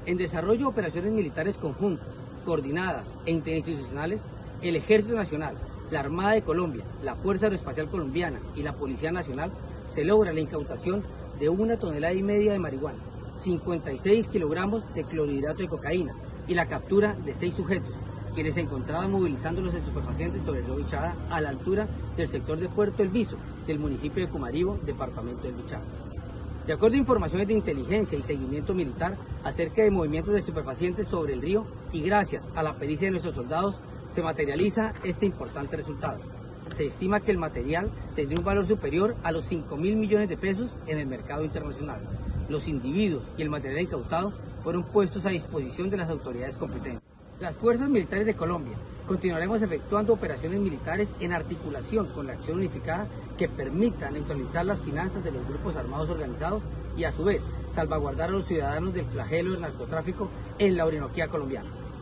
En desarrollo de operaciones militares conjuntas, coordinadas e interinstitucionales, el Ejército Nacional, la Armada de Colombia, la Fuerza Aeroespacial Colombiana y la Policía Nacional se logra la incautación de 1,5 toneladas de marihuana, 56 kilogramos de clorhidrato de cocaína y la captura de 6 sujetos, quienes se encontraban movilizando los estupefacientes sobre el río Bichada a la altura del sector de Puerto El Viso, del municipio de Cumaribo, departamento del Bichada. De acuerdo a informaciones de inteligencia y seguimiento militar acerca de movimientos de estupefacientes sobre el río y gracias a la pericia de nuestros soldados, se materializa este importante resultado. Se estima que el material tendría un valor superior a los 5.000 millones de pesos en el mercado internacional. Los individuos y el material incautado fueron puestos a disposición de las autoridades competentes. Las fuerzas militares de Colombia continuaremos efectuando operaciones militares en articulación con la acción unificada que permita neutralizar las finanzas de los grupos armados organizados y a su vez salvaguardar a los ciudadanos del flagelo del narcotráfico en la Orinoquía colombiana.